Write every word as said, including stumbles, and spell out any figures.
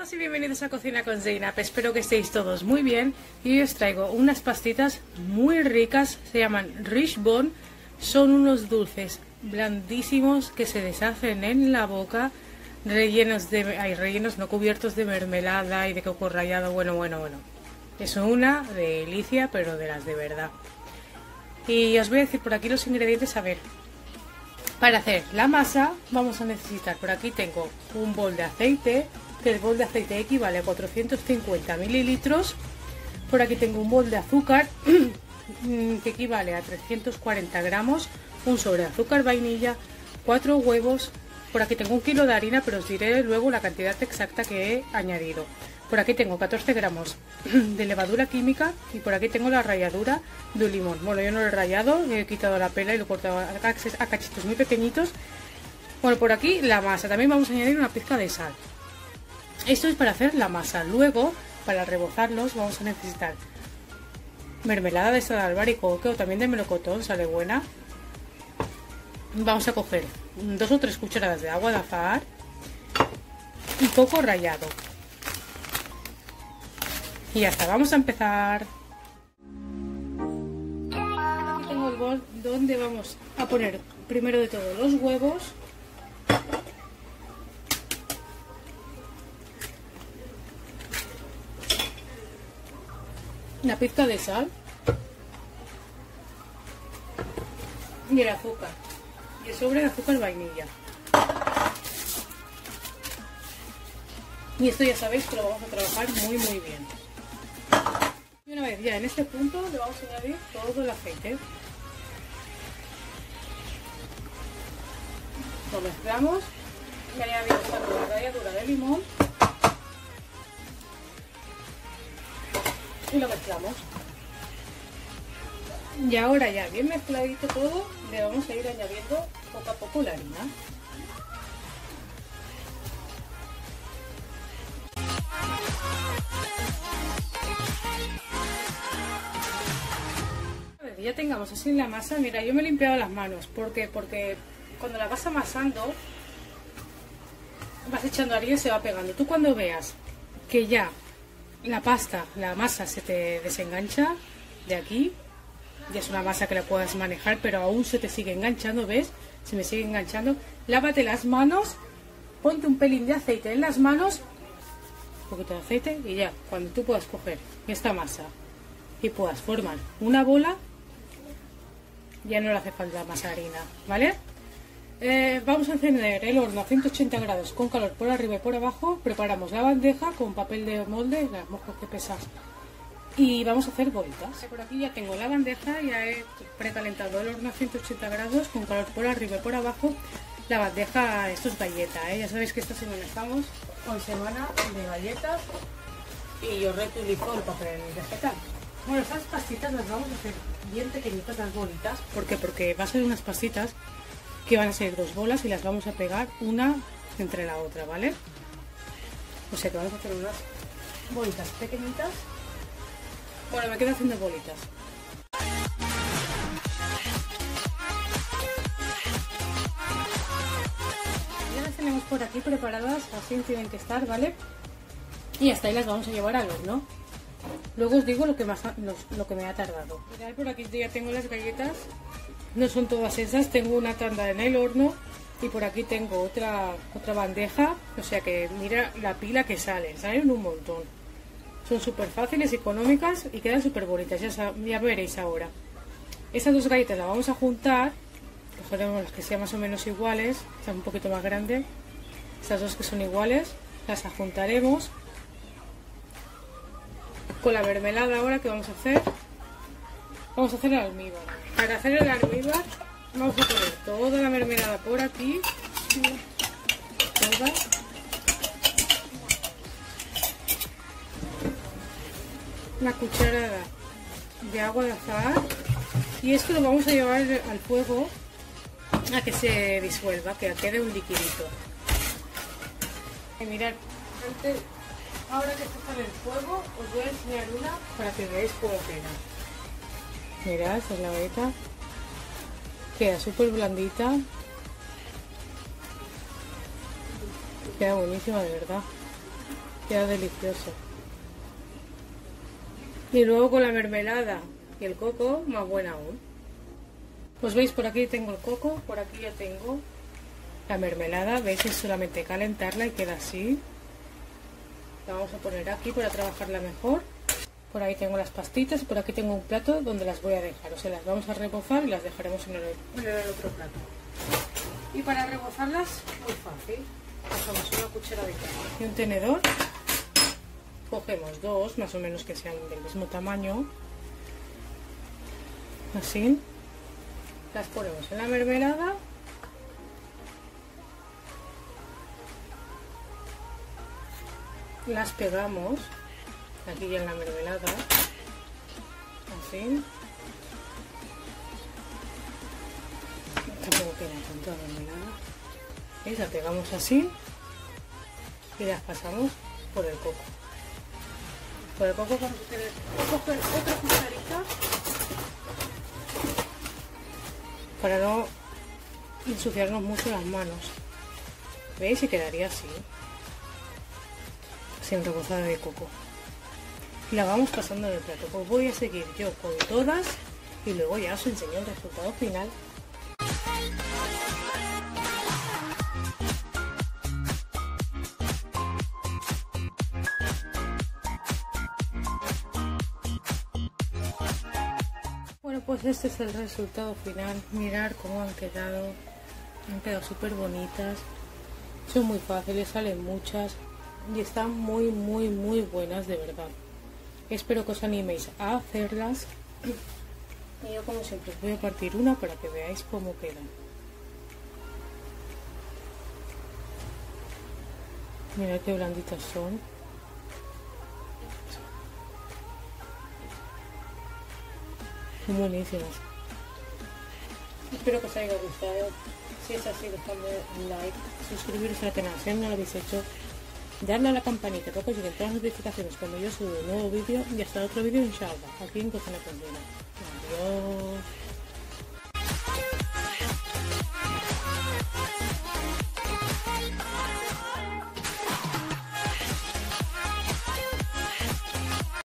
Buenas y bienvenidos a Cocina con Zeynab. Espero que estéis todos muy bien y hoy os traigo unas pastitas muy ricas, se llaman Rich Bone. Son unos dulces blandísimos que se deshacen en la boca, rellenos de, hay rellenos no cubiertos de mermelada y de coco rallado. Bueno, bueno, bueno, es una delicia, pero de las de verdad. Y os voy a decir por aquí los ingredientes. A ver, para hacer la masa vamos a necesitar, por aquí tengo un bol de aceite, que el bol de aceite equivale a cuatrocientos cincuenta mililitros. Por aquí tengo un bol de azúcar que equivale a trescientos cuarenta gramos, un sobre de azúcar vainilla, cuatro huevos. Por aquí tengo un kilo de harina, pero os diré luego la cantidad exacta que he añadido. Por aquí tengo catorce gramos de levadura química y por aquí tengo la ralladura de un limón. Bueno, yo no lo he rallado, he quitado la pela y lo he cortado a cachitos muy pequeñitos. Bueno, por aquí la masa, también vamos a añadir una pizca de sal. Esto es para hacer la masa. Luego, para rebozarlos, vamos a necesitar mermelada de esta de albaricoque o también de melocotón, sale buena. Vamos a coger dos o tres cucharadas de agua de azahar y coco rallado. Y ya está, vamos a empezar. Aquí tengo el bol donde vamos a poner primero de todo los huevos. Una pizca de sal y el azúcar y el sobre de azúcar vainilla. Y esto ya sabéis que lo vamos a trabajar muy muy bien. Y una vez ya en este punto le vamos a añadir todo el aceite. Lo mezclamos y añadimos la ralladura de limón y lo mezclamos. Y ahora ya bien mezcladito todo, le vamos a ir añadiendo poco a poco la harina. Ya tengamos así la masa, mira, yo me he limpiado las manos. ¿Por qué? Porque cuando la vas amasando vas echando harina y se va pegando. Tú cuando veas que ya la pasta, la masa se te desengancha de aquí, ya es una masa que la puedas manejar, pero aún se te sigue enganchando, ¿ves? Se me sigue enganchando. Lávate las manos, ponte un pelín de aceite en las manos, un poquito de aceite y ya, cuando tú puedas coger esta masa y puedas formar una bola, ya no le hace falta más harina, ¿vale? Eh, vamos a encender el horno a ciento ochenta grados con calor por arriba y por abajo. Preparamos la bandeja con papel de molde, las mojos que pesas, y vamos a hacer bolitas. Por aquí ya tengo la bandeja, ya he precalentado el horno a ciento ochenta grados con calor por arriba y por abajo. La bandeja, esto es galleta, ¿eh? Ya sabéis que esta semana estamos con semana de galletas y yo reutilizo el papel vegetal. Bueno, estas pastitas las vamos a hacer bien pequeñitas, las bolitas. ¿Por qué? Porque va a ser unas pastitas que van a ser dos bolas y las vamos a pegar una entre la otra, ¿vale? O sea que vamos a hacer unas bolitas pequeñitas. Bueno, me quedo haciendo bolitas. Ya las tenemos por aquí preparadas, así tienen que estar, ¿vale? Y hasta ahí las vamos a llevar al horno. Luego os digo lo que, más, lo, lo que me ha tardado. Mirad, por aquí ya tengo las galletas. No son todas esas, tengo una tanda en el horno y por aquí tengo otra otra bandeja. O sea que mira la pila que sale, salen un montón. Son súper fáciles, económicas y quedan súper bonitas, ya, ya veréis ahora. Esas dos galletas las vamos a juntar, cogeremos las que sean más o menos iguales, esta un poquito más grande. Estas dos que son iguales, las juntaremos con la mermelada ahora que vamos a hacer. Vamos a hacer el almíbar. Para hacer el almíbar vamos a poner toda la mermelada por aquí. Toda. Una cucharada de agua de azahar. Y esto lo vamos a llevar al fuego a que se disuelva, que quede un liquidito. Y mirad, antes, ahora que está en el fuego, os voy a enseñar una para que veáis cómo queda. Mirad, esta es la galleta. Queda súper blandita. Queda buenísima, de verdad. Queda delicioso. Y luego con la mermelada y el coco, más buena aún. Pues veis, por aquí tengo el coco, por aquí ya tengo la mermelada. Veis, es solamente calentarla y queda así. La vamos a poner aquí para trabajarla mejor. Por ahí tengo las pastitas y por aquí tengo un plato donde las voy a dejar. O sea, las vamos a rebozar y las dejaremos en el, en el otro plato. Y para rebozarlas, muy fácil. Cogemos una cucharadita y un tenedor. Cogemos dos, más o menos que sean del mismo tamaño. Así. Las ponemos en la mermelada. Las pegamos aquí ya en la mermelada. Así. Tampoco queda tanto la mermelada. ¿Veis? La pegamos así. Y las pasamos por el coco. Por el coco vamos a tener que coger otra cucharita para no ensuciarnos mucho las manos. ¿Veis? Y quedaría así, sin rebozada de coco. Y la vamos pasando en el plato. Pues voy a seguir yo con todas y luego ya os enseño el resultado final. Bueno, pues este es el resultado final. Mirad cómo han quedado. Han quedado súper bonitas. Son muy fáciles, salen muchas. Y están muy, muy, muy buenas, de verdad. Espero que os animéis a hacerlas. Y yo, como siempre, os voy a partir una para que veáis cómo quedan. Mirad qué blanditas son. Son buenísimas. Espero que os haya gustado. Si es así, dejadme un like, suscribiros al canal si aún no lo habéis hecho, darle a la campanita para que os lleguen todas las notificaciones cuando yo subo un nuevo vídeo y hasta otro vídeo, inshallah, aquí en Cocina con Dina. Adiós.